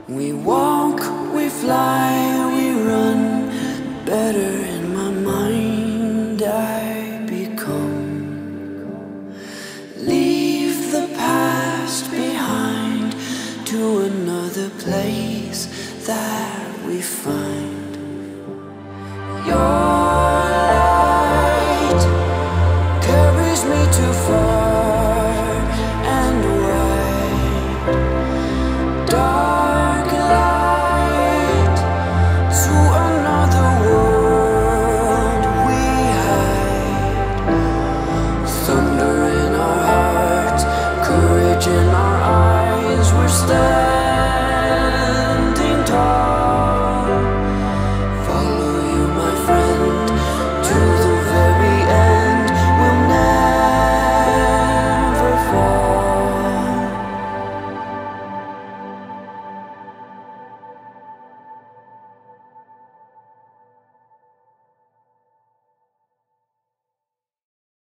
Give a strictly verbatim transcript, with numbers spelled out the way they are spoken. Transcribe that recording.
We walk, we fly, we run. Better in my mind I become. Leave the past behind to another place that we find. You're